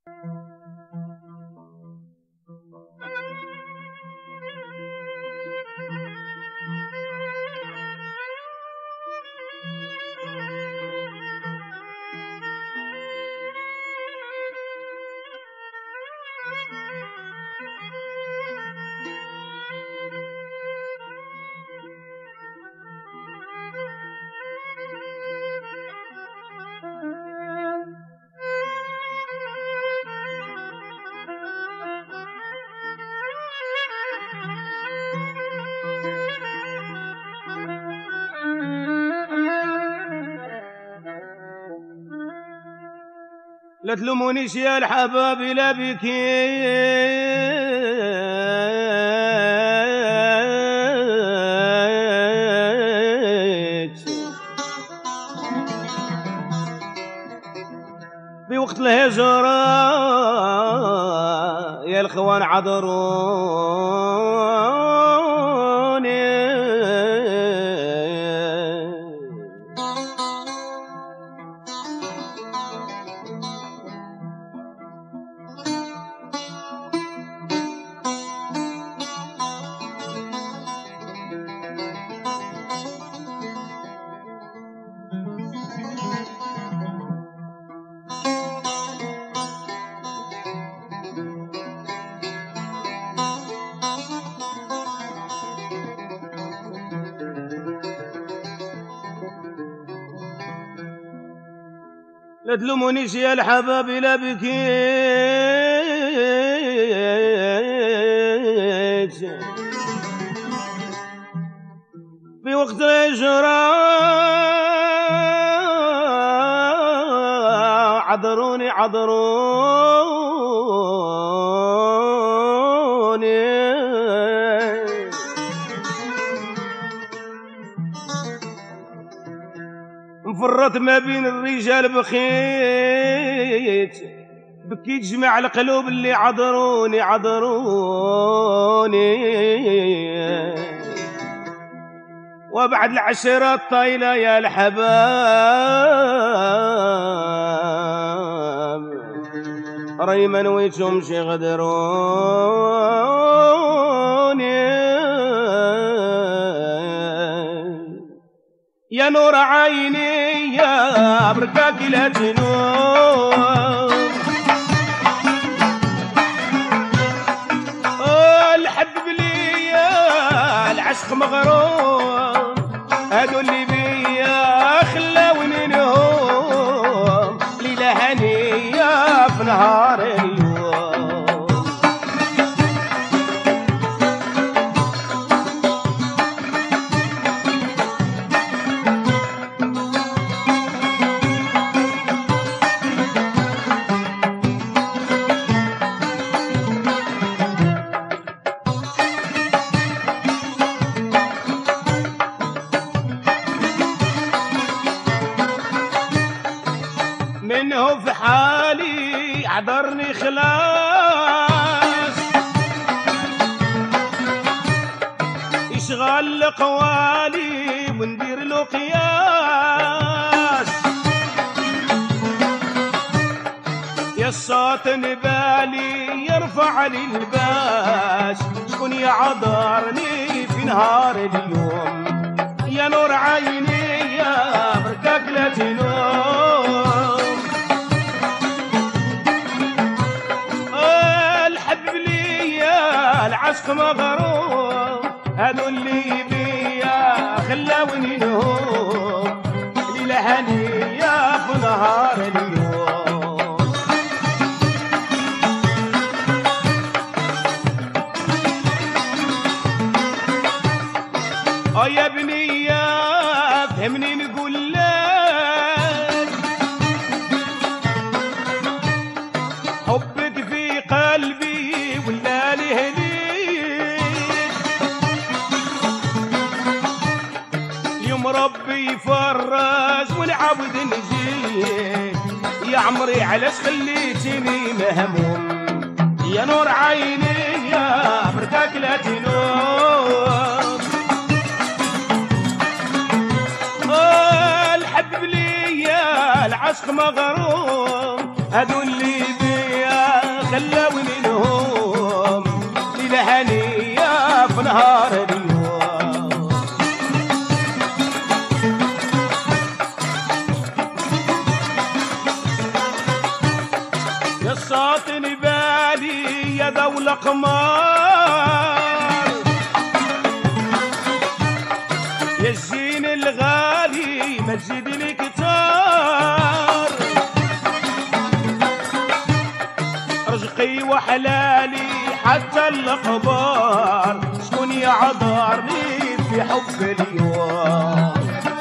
لا تلومونيش يا الحباب لا بكيت في وقت الهجرة يا الخوان عذروني لا تلومونيش يا الحباب لا بكيت في وقت الهجرة عذروني مفرط ما بين الرجال بخيت بكيت جمع القلوب اللي عذروني وبعد العشرة الطايلة يا الحباب راي ما نويتهمش يغدروني يا نور عيني يا بركاك لا تنوم الحب ليا العشق مغروم هادو اللي بيا خلاوني نهوم ليلة هنية في نهار اليوم منه في حالي عذرني خلاص يشغل قوالي وندير له قياس يا الصوت نبالي يرفع لي الباس شكون يعذرني في نهار اليوم يا نور عيني يا بركاك لا تنوم العشق مغروم هادو اللي بيا خلاوني نهوم ليلة هنية في نهار اليوم يا ابني يا فهمني نقول لك حبك في قلبي ولا لهلي ربي يفرج والعبد نجيك يا عمري علاش خليتني مهموم يا نور عيني يا بركاك لا تنوم الحب ليا العشق مغروم هادو اللي بيا خلوني لهم ليلة هنية في نهار اليوم. يا ساطني بالي يا دولة قمار، يا الزين الغالي ما تزيد لي كتار، رزقي وحلالي حتى الاخبار، شكون يعذرني في حب اليوم.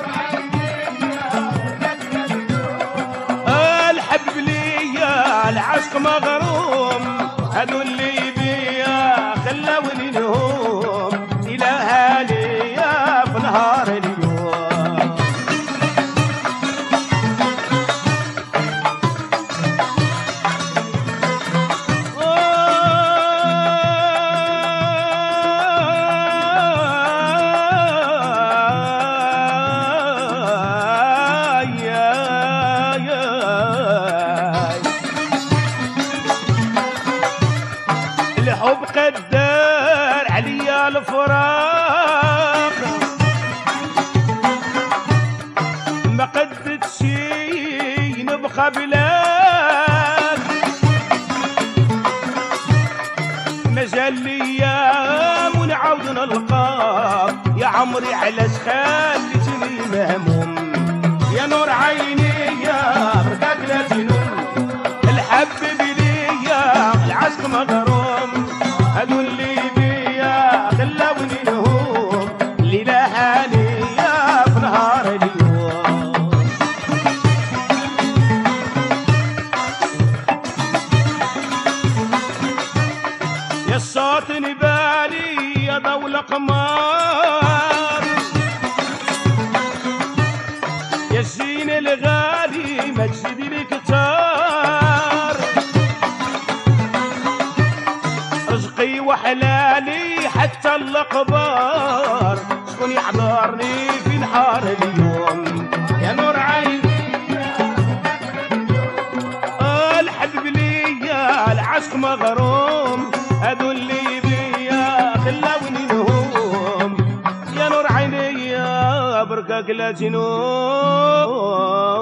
الحب ليا العشق مغروم، هادو اللي بيا خلوني لهم إله ليا في نهار اليوم. الحب قدر عليا الفراق، ما قدت شي نبقى بلاك، مجال ليام ونعاود نلقاك، يا عمري علاش خليتني مهموم، يا نور عيني يا بركاك لا تنوم، الحب بليا العشق مغروم، هادو اللي بيا خلوني لهم ليلة هانية في نهار اليوم. يا ساطني بالي يا دولة قمار، يا الزين الغالي ما تزيد لي كتار، رزقي وحلالي حتى الاخبار، شكون يحضرني في نهار اليوم. يا نور عين الحب ليا العشق مغروم، هادو اللي بيا خلوني لهم، يا نور عيني يا بركاك لا تنوم.